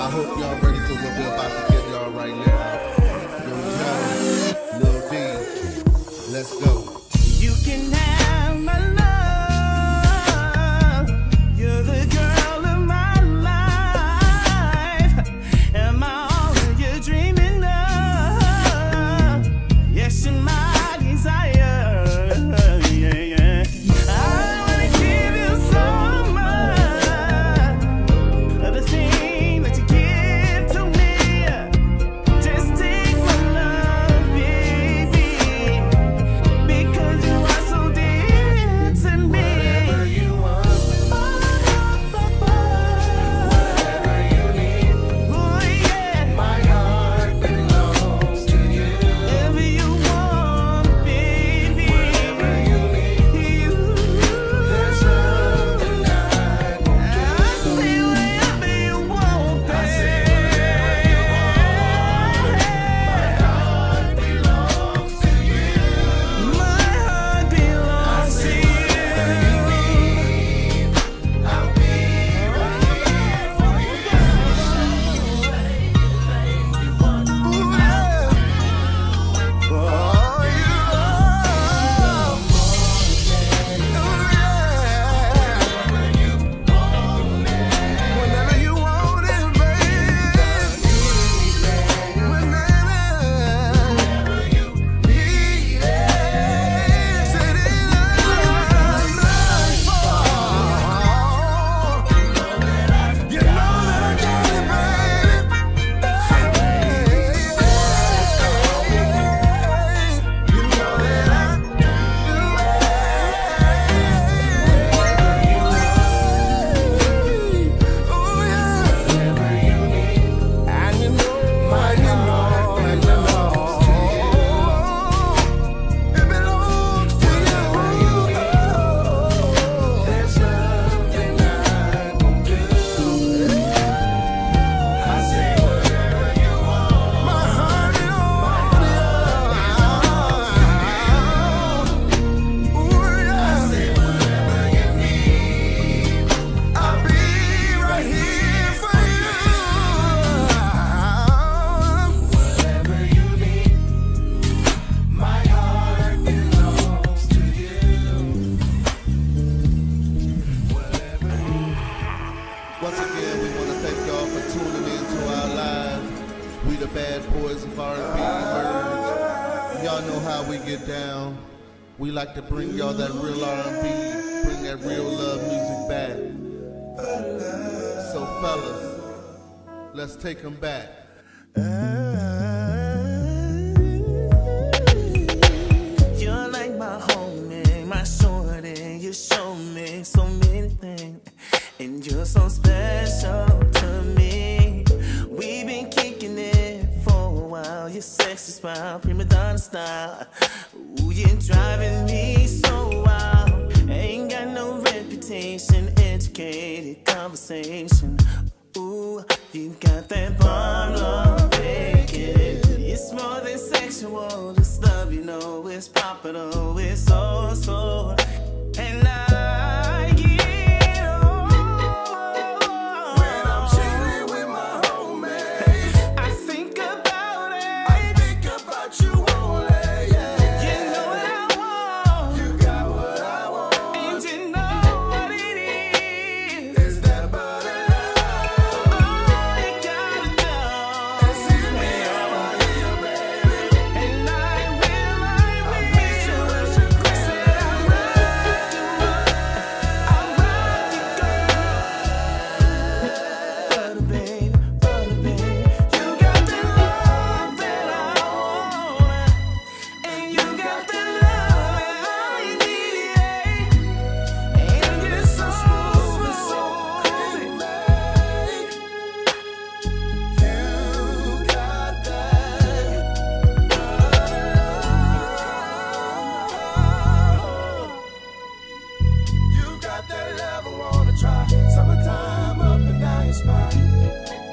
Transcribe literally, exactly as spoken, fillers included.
I hope y'all ready for what we're about to give y'all right now. Yo, Joe, Lil D, let's go. You can have my love. You're the girl of my life. Am I all you're dreaming of? Yes, you're my desire. Yeah, yeah. I wanna give you so much of the thing that you give to me. Just take my love, baby, because you are so dear to me. Whatever you want, whatever you need, oh yeah, my heart belongs to you. Whatever you want, baby, whatever you need, you. There's nothing I won't do. I say whatever you want, baby. I say whatever you want. My heart belongs to you. My heart belongs to you. I'll be right here for you. Ooh, yeah. Oh, you love. Ooh, yeah. Whenever you want it, baby. Whenever you need it. Say they love, love for. You know that I got it, baby. You know that I do it. Oh yeah. And you know, and you know, and you know, it belongs to you. There's nothing I won't do. I say whatever you want. My heart belongs. Ooh, yeah. I say whatever you need. I'll be right here for you. Whatever you need, my heart belongs to you. Once again, we want to thank y'all for tuning in to our live. We the bad boys of R and B Birds. Y'all know how we get down. We like to bring y'all that real R and B, bring that real love music back. So fellas, let's take them back. You're like my homie, my shorty. You show me so many things, and you're so special to me. We've been kicking it for a while. Your sexy smile, prima donna style. Ooh, you're driving me so wild. Ain't got no reputation, educated conversation. Ooh, you got that bomb love, baby. It's more than sexual, this love, you know, it's popular, it's so, so. And I get on When I'm chilling with my homies, I think about it. I think about you only. Yeah. You know what I want, You got what I want. and you know what it is. Is that body love? All you gotta do And see me over here, baby. and I will, I will. miss you as you cry. Say I rock you, I rock you, girl. Butter, baby, butter, baby. You got the love that I want, and you got the love I need, and you're so smooth, so You got that You got that love I wanna try. Summertime up and down your spine.